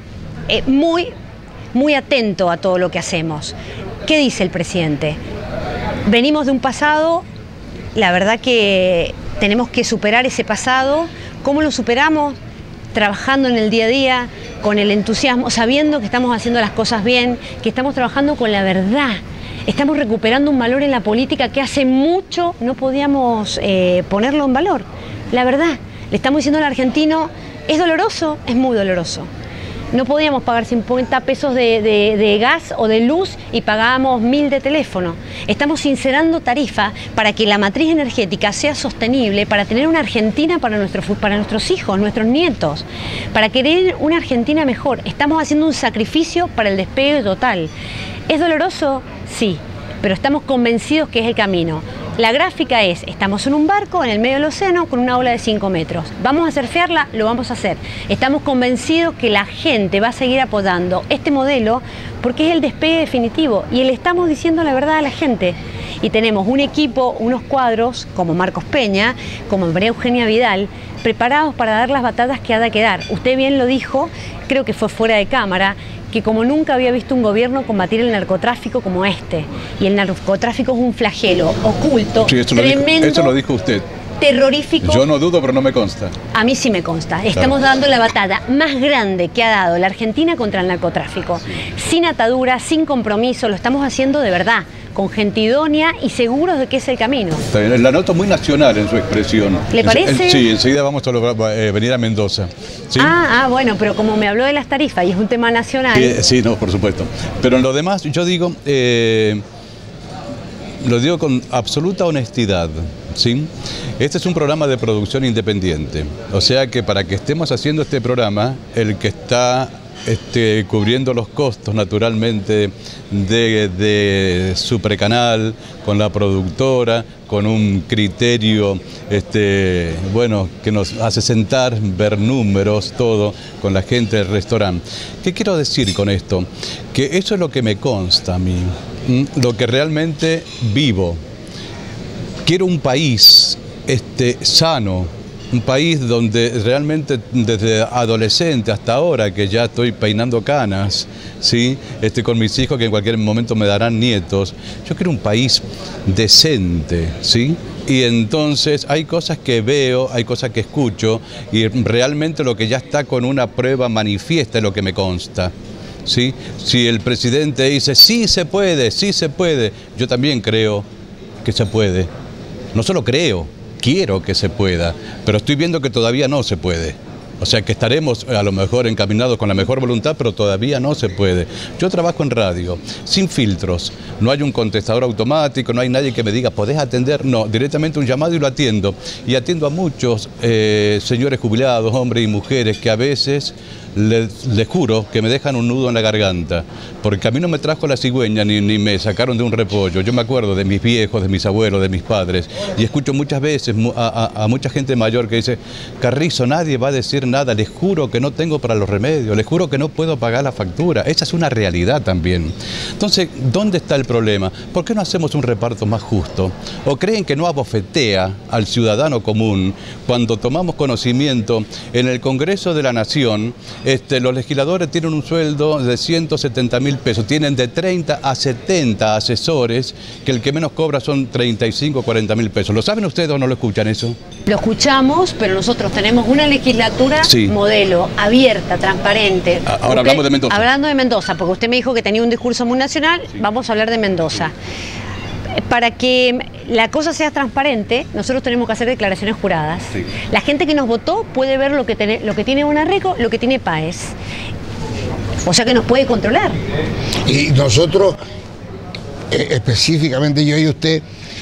muy atento a todo lo que hacemos. ¿Qué dice el presidente? Venimos de un pasado, la verdad que tenemos que superar ese pasado. ¿Cómo lo superamos? Trabajando en el día a día, con el entusiasmo, sabiendo que estamos haciendo las cosas bien, que estamos trabajando con la verdad. Estamos recuperando un valor en la política que hace mucho no podíamos ponerlo en valor. La verdad, le estamos diciendo al argentino, ¿es doloroso? Es muy doloroso. No podíamos pagar 50 pesos de gas o de luz y pagábamos 1000 de teléfono. Estamos sincerando tarifas para que la matriz energética sea sostenible, para tener una Argentina para nuestros hijos, nuestros nietos, para querer una Argentina mejor. Estamos haciendo un sacrificio para el despegue total. ¿Es doloroso? Sí, pero estamos convencidos que es el camino. La gráfica es, estamos en un barco en el medio del océano con una ola de 5 metros. ¿Vamos a surfearla? Lo vamos a hacer. Estamos convencidos que la gente va a seguir apoyando este modelo porque es el despegue definitivo y le estamos diciendo la verdad a la gente. Y tenemos un equipo, unos cuadros como Marcos Peña, como María Eugenia Vidal, preparados para dar las batallas que ha de quedar. Usted bien lo dijo, creo que fue fuera de cámara, que como nunca había visto un gobierno combatir el narcotráfico como este. Y el narcotráfico es un flagelo oculto, Sí, tremendo, eso lo dijo usted. terrorífico. Yo no dudo, pero no me consta. A mí sí me consta. Estamos dando la batalla más grande que ha dado la Argentina contra el narcotráfico. Sin atadura, sin compromiso, lo estamos haciendo de verdad, con gente idónea y seguros de que es el camino. Está bien, la noto muy nacional en su expresión. ¿Le parece? Sí, enseguida vamos a venir a Mendoza. ¿Sí? Bueno, pero como me habló de las tarifas y es un tema nacional. Sí, no, por supuesto. Pero en lo demás, yo digo, lo digo con absoluta honestidad, ¿sí? Este es un programa de producción independiente, o sea que para que estemos haciendo este programa, el que está cubriendo los costos naturalmente de su precanal, con la productora, con un criterio bueno, que nos hace sentar, ver números, todo, con la gente del restaurante. ¿Qué quiero decir con esto? Que eso es lo que me consta a mí, lo que realmente vivo. Quiero un país sano, un país donde realmente desde adolescente hasta ahora, que ya estoy peinando canas, ¿sí? Con mis hijos que en cualquier momento me darán nietos, yo quiero un país decente, ¿sí? Y entonces hay cosas que veo, hay cosas que escucho y realmente lo que ya está con una prueba manifiesta es lo que me consta. ¿Sí? Si el presidente dice sí se puede, yo también creo que se puede. No solo creo, quiero que se pueda, pero estoy viendo que todavía no se puede. O sea que estaremos a lo mejor encaminados con la mejor voluntad, pero todavía no se puede. Yo trabajo en radio, sin filtros. No hay un contestador automático, no hay nadie que me diga, ¿podés atender? No, directamente un llamado y lo atiendo. Y atiendo a muchos señores jubilados, hombres y mujeres, que a veces les juro que me dejan un nudo en la garganta, porque a mí no me trajo la cigüeña ni me sacaron de un repollo. Yo me acuerdo de mis viejos, de mis abuelos, de mis padres, y escucho muchas veces a mucha gente mayor que dice, Carrizo, nadie va a decir nada, les juro que no tengo para los remedios, les juro que no puedo pagar la factura. Esa es una realidad también. Entonces, ¿dónde está el problema? ¿Por qué no hacemos un reparto más justo? ¿O creen que no abofetea al ciudadano común cuando tomamos conocimiento en el Congreso de la Nación? Los legisladores tienen un sueldo de 170.000 pesos, tienen de 30 a 70 asesores, que el que menos cobra son 35 o 40.000 pesos. ¿Lo saben ustedes o no lo escuchan eso? Lo escuchamos, pero nosotros tenemos una legislatura modelo, abierta, transparente. Ahora hablamos de Mendoza. Hablando de Mendoza, porque usted me dijo que tenía un discurso muy nacional, vamos a hablar de Mendoza. Para que la cosa sea transparente, nosotros tenemos que hacer declaraciones juradas. Sí. La gente que nos votó puede ver lo que tiene Bonarrico, lo que tiene Páez. O sea que nos puede controlar. Y nosotros, específicamente yo y usted,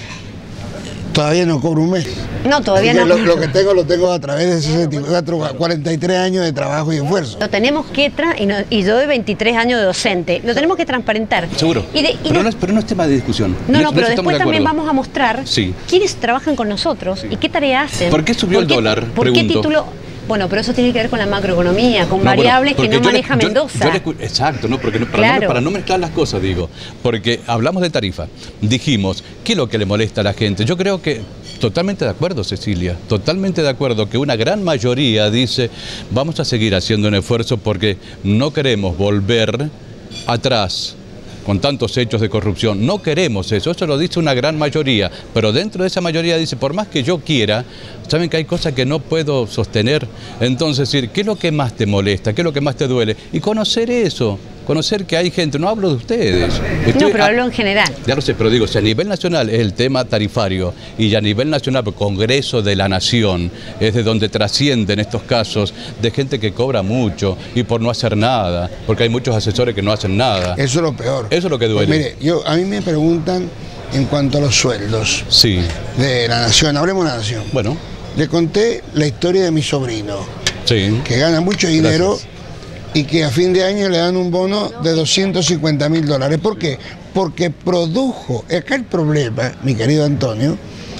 todavía no cobro un mes. No, todavía no. Lo que tengo, lo tengo a través de 64, 43 años de trabajo y esfuerzo. Lo tenemos que, y yo de 23 años de docente, lo tenemos que transparentar. Seguro. Pero no es tema de discusión. No, pero después también vamos a mostrar quiénes trabajan con nosotros y qué tarea hacen. ¿Por qué subió el dólar? ¿Por qué título? Bueno, pero eso tiene que ver con la macroeconomía, con variables que no maneja Mendoza. Exacto, ¿no? Porque para no mezclar las cosas, digo. Porque hablamos de tarifa, dijimos, ¿qué es lo que le molesta a la gente? Yo creo que, totalmente de acuerdo, Cecilia, totalmente de acuerdo, que una gran mayoría dice, vamos a seguir haciendo un esfuerzo porque no queremos volver atrás con tantos hechos de corrupción. No queremos eso lo dice una gran mayoría, pero dentro de esa mayoría dice, por más que yo quiera, saben que hay cosas que no puedo sostener. Entonces, ¿qué es lo que más te molesta? ¿Qué es lo que más te duele? Y conocer eso, conocer que hay gente, no hablo de ustedes. No, pero hablo en general. Ya lo sé, pero digo, si a nivel nacional es el tema tarifario y a nivel nacional, el Congreso de la Nación, es de donde trascienden estos casos de gente que cobra mucho y por no hacer nada, porque hay muchos asesores que no hacen nada. Eso es lo peor. Eso es lo que duele. Pues mire, a mí me preguntan en cuanto a los sueldos de la Nación. Hablemos de la Nación. Bueno. Le conté la historia de mi sobrino, que gana mucho dinero. Gracias. Y que a fin de año le dan un bono de $250.000. ¿Por qué? Porque produjo. Acá el problema, mi querido Antonio,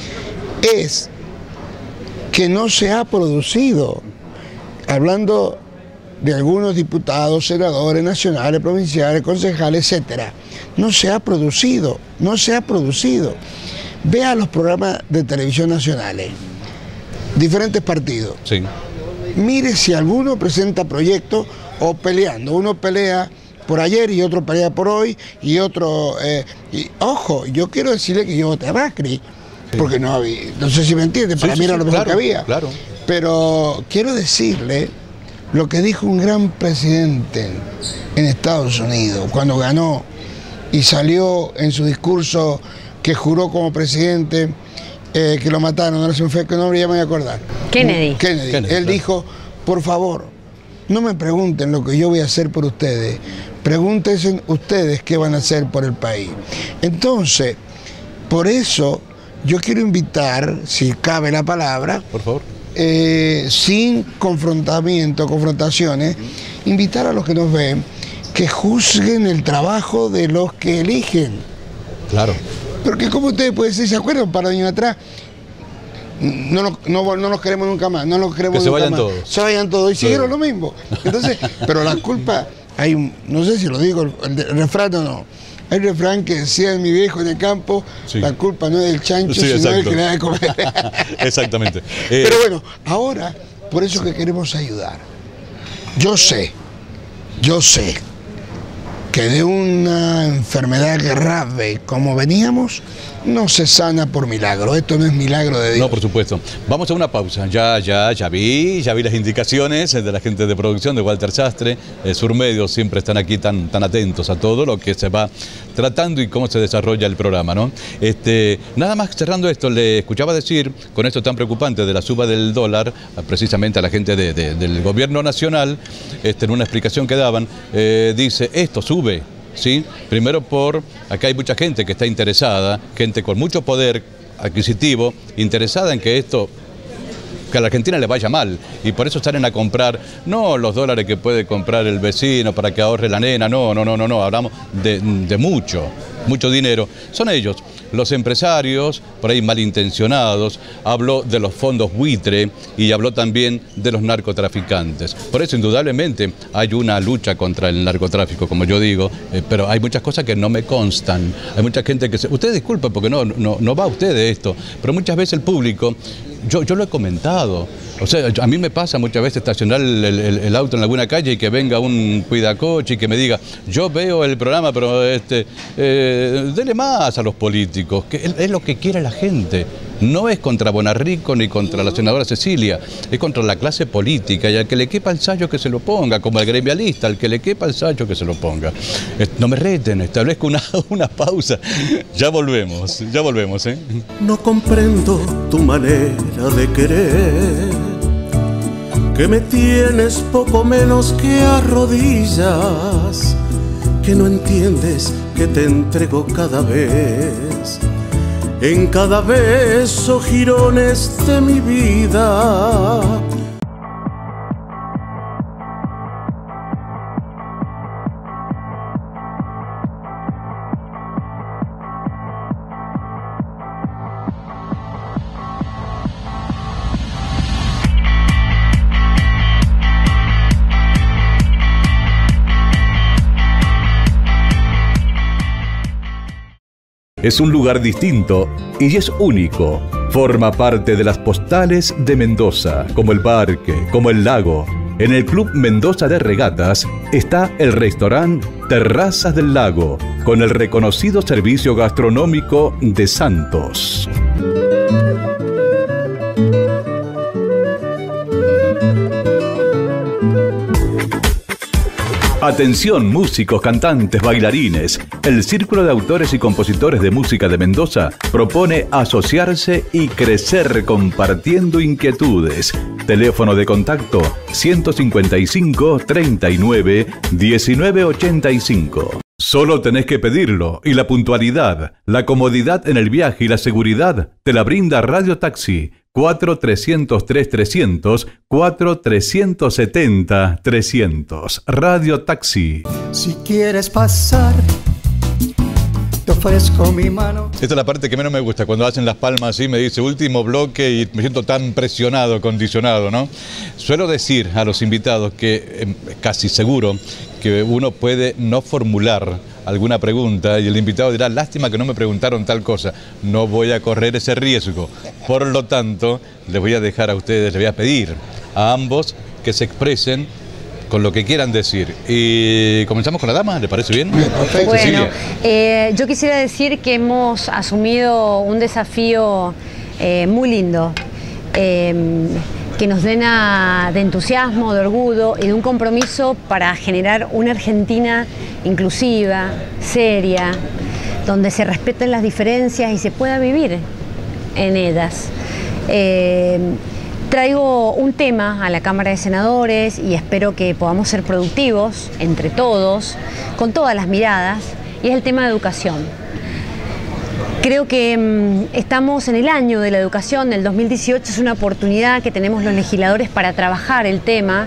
es que no se ha producido. Hablando de algunos diputados, senadores, nacionales, provinciales, concejales, etcétera. No se ha producido, no se ha producido. Vea los programas de televisión nacionales, diferentes partidos. Mire si alguno presenta proyectos o peleando. Uno pelea por ayer y otro para allá por hoy y otro... y, ojo, yo quiero decirle que yo voté a Macri, porque no había, no sé si me entiende, para mí era lo mejor que había. Claro. Pero quiero decirle lo que dijo un gran presidente en Estados Unidos cuando ganó y salió en su discurso que juró como presidente, que lo mataron, ahora se me fue, que nombre ya me voy a acordar. Kennedy. Él dijo, por favor, no me pregunten lo que yo voy a hacer por ustedes, pregúntense ustedes qué van a hacer por el país. Entonces, por eso yo quiero invitar, si cabe la palabra, por favor, sin confrontaciones, invitar a los que nos ven que juzguen el trabajo de los que eligen. Claro. Porque como ustedes pueden decir, ¿se acuerdan? Un par de años atrás, no nos queremos nunca más, no nos queremos que se nunca vayan más. todos. Se vayan todos y siguieron lo mismo. Entonces, pero la culpa, hay un, no sé si lo digo, el refrán o no. Hay un refrán que decía mi viejo en el campo, sí, la culpa no es del chancho, sí, sino del que le da de comer. Exactamente. Pero bueno, ahora, por eso que queremos ayudar. Yo sé que de una enfermedad grave como veníamos, no se sana por milagro. Esto no es milagro de Dios. No, por supuesto. Vamos a una pausa. Ya vi las indicaciones de la gente de producción, de Walter Sastre. Surmedios siempre están aquí tan atentos a todo lo que se va tratando y cómo se desarrolla el programa, ¿no? Nada más cerrando esto, le escuchaba decir, con esto tan preocupante de la suba del dólar, precisamente a la gente del gobierno nacional, en una explicación que daban, dice, esto sube, ¿sí? Primero acá hay mucha gente que está interesada, gente con mucho poder adquisitivo, interesada en que a la Argentina le vaya mal, y por eso salen a comprar, no los dólares que puede comprar el vecino para que ahorre la nena, no, hablamos de mucho dinero. Son ellos, los empresarios, por ahí malintencionados, habló de los fondos buitre y habló también de los narcotraficantes. Por eso, indudablemente, hay una lucha contra el narcotráfico, como yo digo, pero hay muchas cosas que no me constan. Hay mucha gente que usted disculpe porque no va a usted de esto, pero muchas veces el público, yo lo he comentado, o sea, a mí me pasa muchas veces estacionar el auto en alguna calle y que venga un cuidacoche y que me diga, yo veo el programa, pero dele más a los políticos, que es lo que quiere la gente. No es contra Bonarrico ni contra la senadora Cecilia, es contra la clase política, y al que le quepa el sayo que se lo ponga, como al gremialista, al que le quepa el sayo que se lo ponga. No me reten, establezco una pausa. Ya volvemos, ¿eh? No comprendo tu manera de querer, que me tienes poco menos que a rodillas, que no entiendes que te entrego cada vez, en cada beso jirones de mi vida. Es un lugar distinto y es único. Forma parte de las postales de Mendoza, como el parque, como el lago. En el Club Mendoza de Regatas está el restaurante Terrazas del Lago, con el reconocido servicio gastronómico de Santos. Atención músicos, cantantes, bailarines. El Círculo de Autores y Compositores de Música de Mendoza propone asociarse y crecer compartiendo inquietudes. Teléfono de contacto 155 39 19 85. Solo tenés que pedirlo y la puntualidad, la comodidad en el viaje y la seguridad te la brinda Radio Taxi 4303-300, 4370-300. Radio Taxi. Si quieres pasar, te ofrezco mi mano. Esta es la parte que menos me gusta, cuando hacen las palmas así, me dice último bloque y me siento tan presionado, condicionado, ¿no? Suelo decir a los invitados que casi seguro que uno puede no formular alguna pregunta y el invitado dirá, lástima que no me preguntaron tal cosa. No voy a correr ese riesgo. Por lo tanto, les voy a dejar a ustedes, les voy a pedir a ambos que se expresen con lo que quieran decir. Y comenzamos con la dama, ¿le parece bien? Perfecto. Bueno, yo quisiera decir que hemos asumido un desafío muy lindo, que nos llena de entusiasmo, de orgullo y de un compromiso para generar una Argentina inclusiva, seria, donde se respeten las diferencias y se pueda vivir en ellas. Traigo un tema a la Cámara de Senadores y espero que podamos ser productivos entre todos, con todas las miradas, y es el tema de educación. Creo que estamos en el año de la educación, del 2018, es una oportunidad que tenemos los legisladores para trabajar el tema.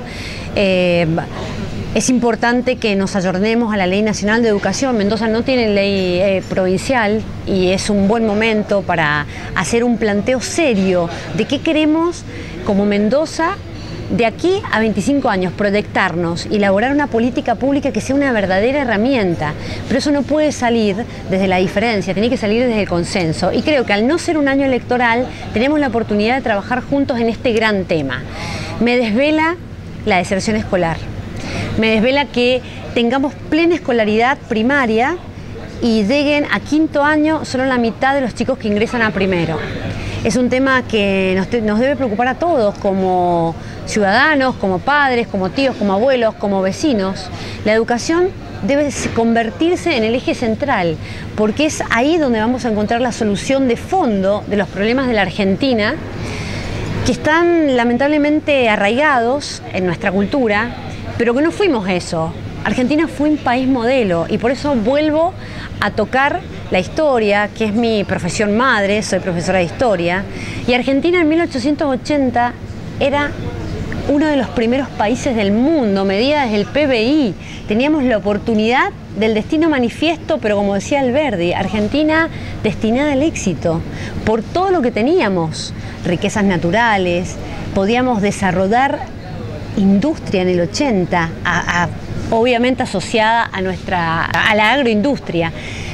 Es importante que nos ayornemos a la Ley Nacional de Educación. Mendoza no tiene ley provincial y es un buen momento para hacer un planteo serio de qué queremos como Mendoza de aquí a 25 años, proyectarnos y elaborar una política pública que sea una verdadera herramienta. Pero eso no puede salir desde la diferencia, tiene que salir desde el consenso. Y creo que al no ser un año electoral, tenemos la oportunidad de trabajar juntos en este gran tema. Me desvela la deserción escolar. Me desvela que tengamos plena escolaridad primaria y lleguen a quinto año solo la mitad de los chicos que ingresan a primero. Es un tema que nos debe preocupar a todos como ciudadanos, como padres, como tíos, como abuelos, como vecinos. La educación debe convertirse en el eje central, porque es ahí donde vamos a encontrar la solución de fondo de los problemas de la Argentina, que están lamentablemente arraigados en nuestra cultura, pero que no fuimos eso. Argentina fue un país modelo y por eso vuelvo a tocar la historia, que es mi profesión madre, soy profesora de historia, y Argentina en 1880 era uno de los primeros países del mundo, medida desde el PBI. Teníamos la oportunidad del destino manifiesto, pero como decía Alberdi, Argentina destinada al éxito, por todo lo que teníamos, riquezas naturales, podíamos desarrollar industria en el 80, obviamente asociada a la agroindustria,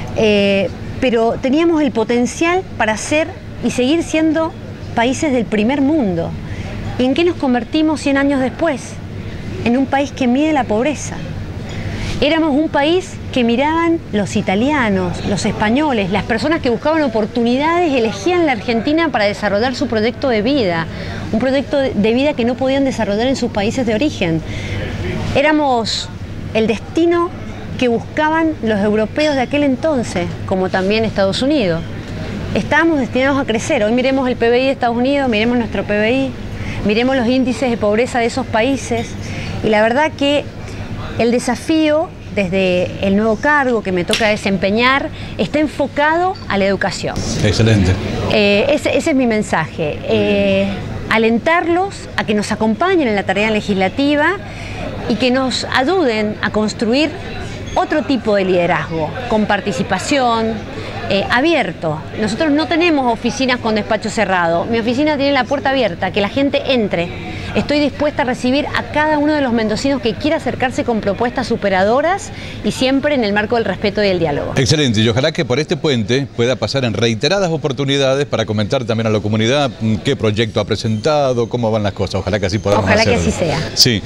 pero teníamos el potencial para ser y seguir siendo países del primer mundo. ¿Y en qué nos convertimos 100 años después? En un país que mide la pobreza. Éramos un país que miraban los italianos, los españoles, las personas que buscaban oportunidades, elegían la Argentina para desarrollar su proyecto de vida, un proyecto de vida que no podían desarrollar en sus países de origen. Éramos el destino que buscaban los europeos de aquel entonces, como también Estados Unidos. Estábamos destinados a crecer. Hoy miremos el PBI de Estados Unidos, miremos nuestro PBI, miremos los índices de pobreza de esos países, y la verdad que el desafío desde el nuevo cargo que me toca desempeñar está enfocado a la educación. Excelente. Ese es mi mensaje. Alentarlos a que nos acompañen en la tarea legislativa y que nos ayuden a construir otro tipo de liderazgo, con participación, abierto. Nosotros no tenemos oficinas con despacho cerrado. Mi oficina tiene la puerta abierta, que la gente entre. Estoy dispuesta a recibir a cada uno de los mendocinos que quiera acercarse con propuestas superadoras y siempre en el marco del respeto y el diálogo. Excelente, y ojalá que por este puente pueda pasar en reiteradas oportunidades para comentar también a la comunidad qué proyecto ha presentado, cómo van las cosas. Ojalá que así podamos hacerlo. Ojalá que así sea. Sí,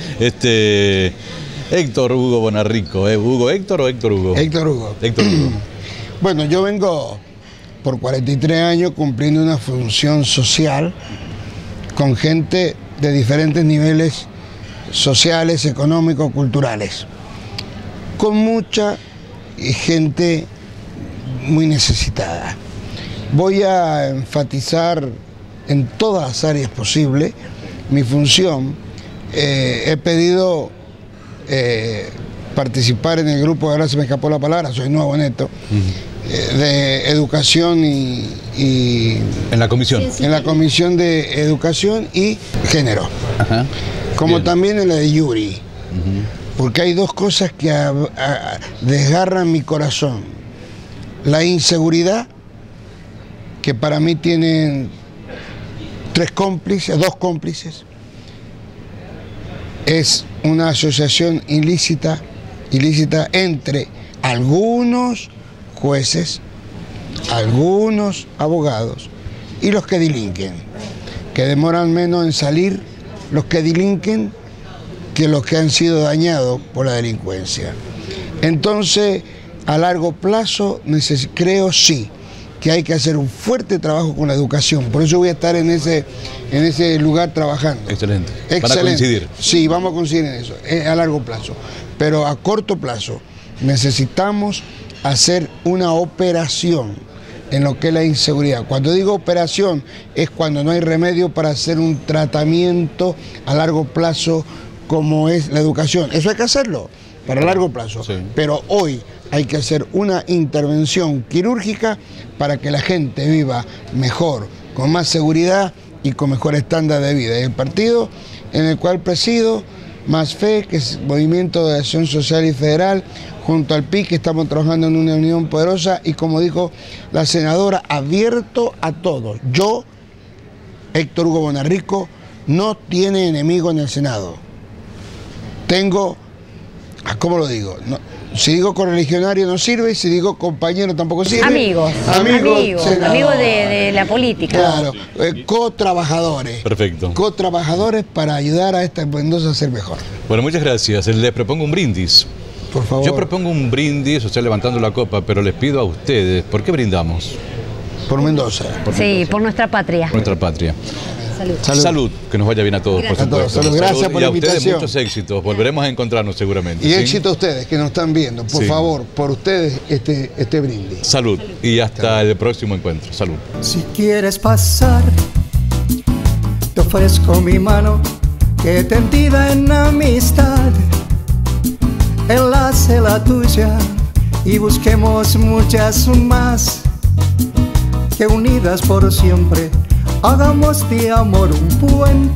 Héctor Hugo Bonarrico, ¿Hugo Héctor o Héctor Hugo? Héctor Hugo. Héctor Hugo. Bueno, yo vengo por 43 años cumpliendo una función social con gente de diferentes niveles sociales, económicos, culturales, con mucha gente muy necesitada. Voy a enfatizar en todas las áreas posibles mi función. He pedido participar en el grupo, ahora se me escapó la palabra, soy nuevo en esto, de educación y en la comisión. En la comisión de educación y género. Ajá. Como Bien. también en la de Yuri. Porque hay dos cosas que desgarran mi corazón. La inseguridad, que para mí tienen dos cómplices. Es una asociación ilícita entre algunos jueces, algunos abogados y los que delinquen, que demoran menos en salir. Los que delinquen que los que han sido dañados por la delincuencia. Entonces, a largo plazo, creo sí que hay que hacer un fuerte trabajo con la educación. Por eso voy a estar en ese lugar trabajando. Excelente. Excelente. ¿Van a coincidir? Sí, vamos a coincidir en eso, a largo plazo. Pero a corto plazo necesitamos hacer una operación en lo que es la inseguridad. Cuando digo operación es cuando no hay remedio para hacer un tratamiento a largo plazo como es la educación. Eso hay que hacerlo para largo plazo. Sí. Pero hoy hay que hacer una intervención quirúrgica para que la gente viva mejor, con más seguridad y con mejor estándar de vida. Y el partido en el cual presido, Más Fe, que es Movimiento de Acción Social y Federal, junto al PIC, que estamos trabajando en una unión poderosa y, como dijo la senadora, abierto a todos. Yo, Héctor Hugo Bonarrico, no tiene enemigo en el Senado. Tengo, ¿cómo lo digo? No, si digo correligionario no sirve, y si digo compañero tampoco sirve. Amigos de la política. Claro, co-trabajadores. Perfecto. Co-trabajadores para ayudar a esta Mendoza a ser mejor. Bueno, muchas gracias. Les propongo un brindis. Por favor. Yo propongo un brindis, o sea, levantando la copa, pero les pido a ustedes, ¿por qué brindamos? Por Mendoza. Por nuestra patria. Por nuestra patria. Salud. Salud. Salud, que nos vaya bien a todos, Gracias. por supuesto. Salud. Gracias por la invitación. Y a ustedes muchos éxitos. Volveremos a encontrarnos seguramente. Y ¿sí? éxito a ustedes que nos están viendo. Por favor, por ustedes este brindis. Salud. Y hasta el próximo encuentro. Salud. Si quieres pasar, te ofrezco mi mano que tendida en amistad. Enlace la tuya y busquemos muchas más, que unidas por siempre hagamos de amor un puente